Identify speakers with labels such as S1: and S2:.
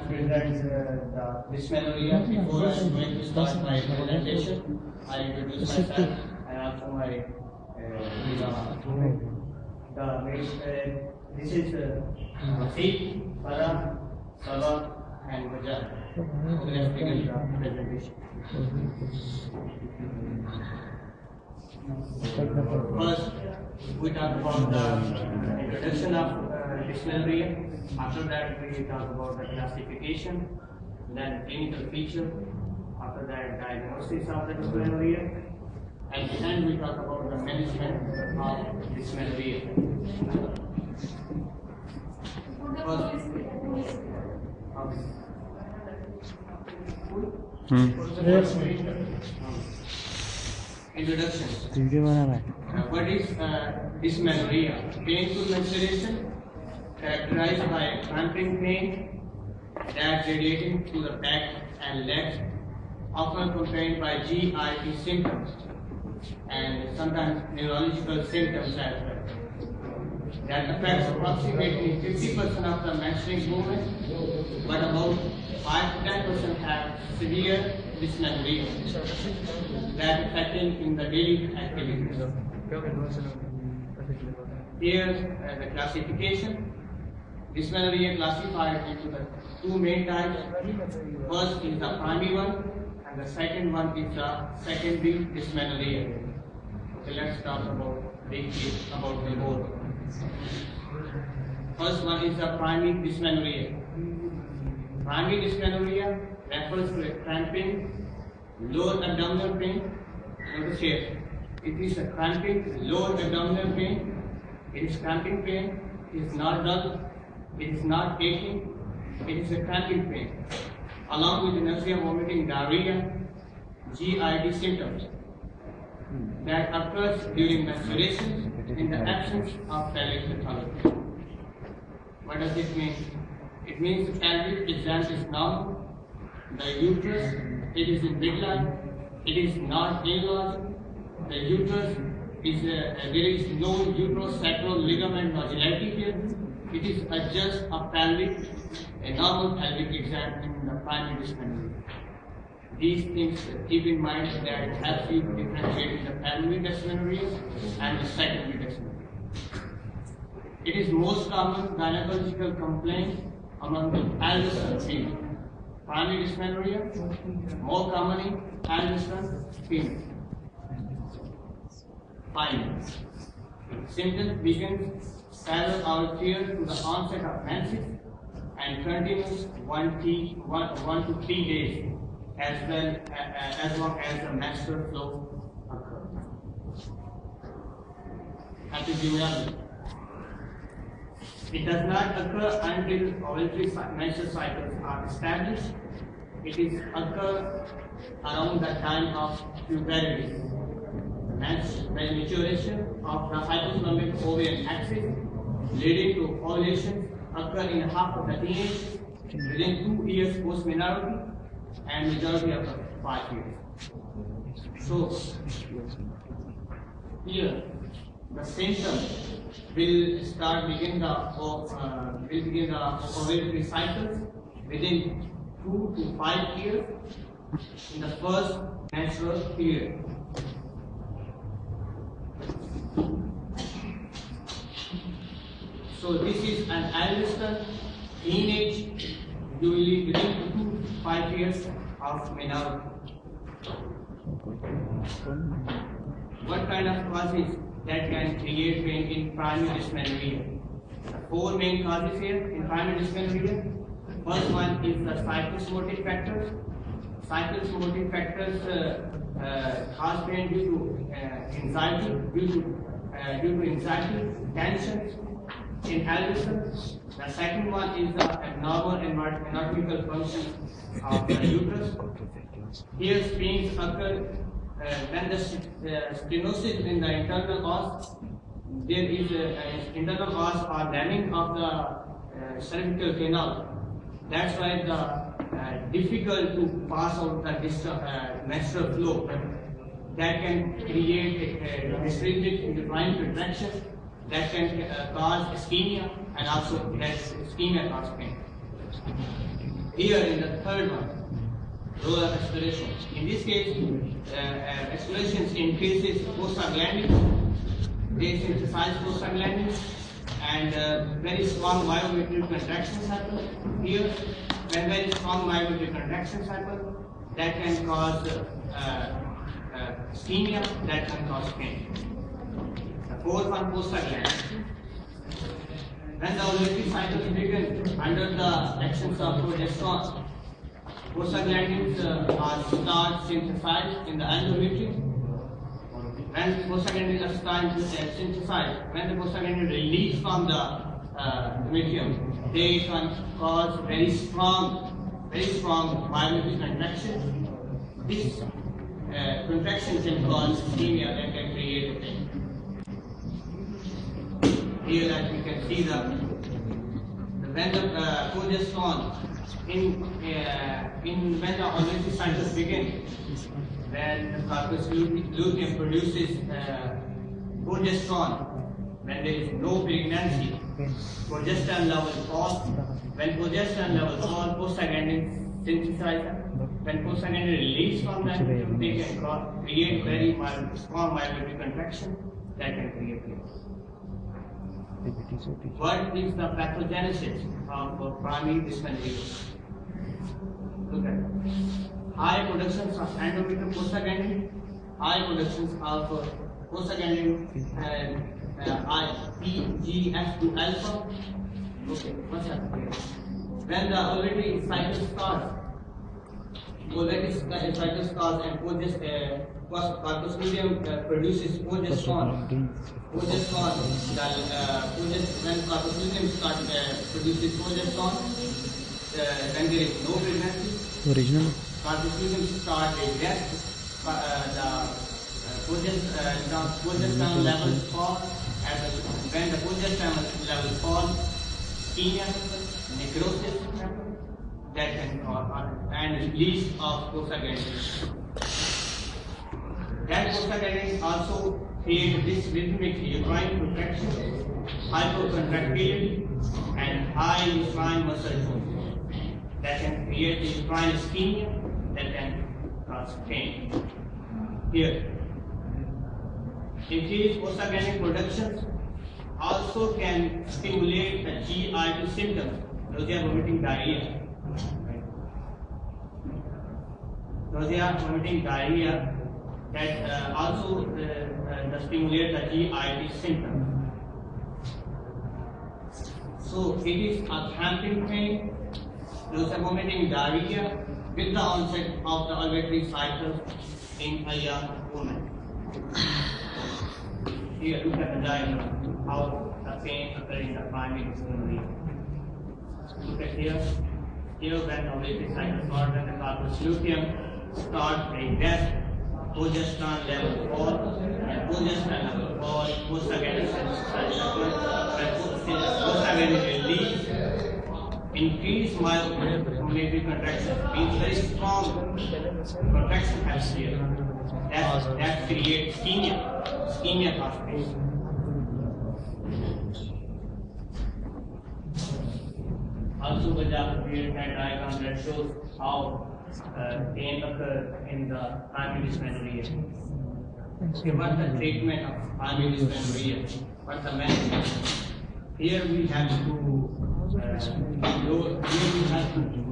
S1: present the dysmenorrhea. Before I am going to start my presentation, I introduce myself and also my this is Seek, Farah, Sabah, and Bajar. Let's begin the presentation. First, we talk about the introduction of dysmenorrhea. After that, we talk about the classification, then clinical feature. After that, diagnosis of the dysmenorrhea. And then we talk about the management of dysmenorrhea. Introduction. What is dysmenorrhea? Painful menstruation characterized by cramping pain that radiating to the back and legs, often accompanied by GIT symptoms and sometimes neurological symptoms as well. That affects approximately 50% of the menstrual movement, but about 5 to 10% have severe dysmenorrhea that affecting in the daily activities. Here the classification. Dysmenorrhea classified into the two main types. First is the primary one, and the second one is the secondary dysmenorrhea. Okay, let's talk about the both. First one is the primary dysmenorrhea. Primary dysmenorrhea refers to a cramping, lower abdominal pain. Notice here, it is a cramping, lower abdominal pain. It is cramping pain. It is not dull. It is not aching. It is a cramping pain, along with nausea, vomiting, diarrhea, GID symptoms that occurs during menstruation in the absence of pelvic pathology. What does it mean? It means the pelvic exam is normal, the uterus, it is in midline, it is not enlarged, the uterus is there is no uterosacral ligament nodulity here. It is just a normal pelvic exam in the primary dysmenorrhea. These things keep in mind that helps you to differentiate the primary dysmenorrhea and the secondary dysmenorrhea. It is most common gynecological complaint among the adolescent female. Primary dysmenorrhea, more commonly adolescent female. Findings. Symptoms begin parallel out here to the onset of menses and continues 1 to 3 days as long as the menstrual flow occurs. Epidemiology. It does not occur until ovulatory menstrual cycles are established. It is occur around the time of puberty. The maturation of the hypothalamic ovarian axis leading to ovulation occur in half of the teenage within 2 years post-menarche and majority of the 5 years. So here the symptoms will begin the ovulatory cycles within 2 to 5 years in the first menstrual period. So this is an adolescent, teenage, usually within 2 to 5 years of menarche. What kind of causes that can create pain in primary dysmenorrhea? The 4 main causes here in primary dysmenorrhea. First one is the psychosomatic factors. Psychosomatic factors cause pain due to anxiety, tensions in adolescents. The second one is the abnormal anatomical function of the uterus. Here pains occur when the stenosis in the internal os. There is internal os or damming of the cervical canal. That's why the difficult to pass out the menstrual flow. That can create restricted uterine contraction. That can cause ischemia and also ischemia cause pain. Here in the third one, role of exploration. In this case, explorations increases prostaglandins, they synthesize prostaglandins, and very strong myometric contractions happen. Here, when very strong myometric contractions happen, that can cause ischemia, that can cause pain. The fourth one, prostaglandins. When the ovulatory cycle begins under the actions of progesterone, prostaglandins are start synthesized in the endometrium. When prostaglandins are starting to synthesize, when the prostaglandins release from the endometrium, they can cause very strong myometric contraction. This contraction can cause ischemia and can create pain. Here that we can see when the progesterone when the ovulatory cycle begins, when the corpus luteum produces progesterone, when there is no pregnancy, progesterone level falls. When progesterone level falls, prostaglandins synthesize. When prostaglandins release from that, they can create very strong myometric contraction that can create pain. What is the pathogenesis of primary dysmenorrhea? Look at it. High productions of endometrial prostaglandin, high productions of prostaglandin PGF2 alpha. Okay, what's happening? When the ovulatory cycle starts, and corpus luteum produces progesterone. When corpus luteum produces progesterone, when there is no pregnancy,
S2: original
S1: corpus luteum starts regress, the progesterone levels fall, and when the progesterone level falls, ischemia, necrosis happens, that can cause and release of prostaglandins. That prostaglandins also create this rhythmic uterine contraction, hypocontractility, and high uterine muscle tone that can create uterine ischemia that can cause pain. Here, increased prostaglandin productions also can stimulate the GI symptoms, nausea, vomiting, diarrhea. Nausea, vomiting, diarrhea, that also stimulate the GI symptoms. So it is a cramping pain, nausea, vomiting, diarrhea with the onset of the ovulatory cycle in a young woman. Here, look at the diagram, how the pain occurs in the primary dysmenorrhea. Look at here. Here, when the ovulatory cycle starts, when the corpus luteum starts regress, progesterone level fall, and progesterone level fall, prostaglandin release, increase myometric contraction, means very strong contraction happens here. That creates ischemia causes. Also, Bajaj created a diagram that shows how pain occurs in the primary dysmenorrhea. Okay, what's the treatment of primary dysmenorrhea? What's the management? Here we have to